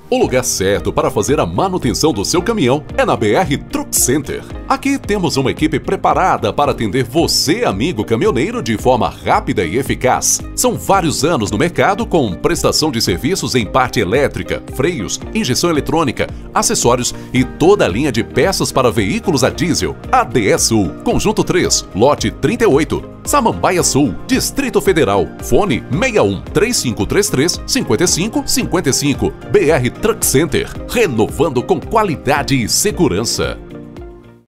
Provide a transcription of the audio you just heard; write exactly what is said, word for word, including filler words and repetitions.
O lugar certo para fazer a manutenção do seu caminhão é na B R Truck Center. Aqui temos uma equipe preparada para atender você, amigo caminhoneiro, de forma rápida e eficaz. São vários anos no mercado com prestação de serviços em parte elétrica, freios, injeção eletrônica, acessórios e toda a linha de peças para veículos a diesel. A D S Sul, Conjunto três, lote trinta e oito, Samambaia Sul, Distrito Federal. Fone seis um, três cinco três três, cinco cinco cinco cinco. B R Truck Center, renovando com qualidade e segurança.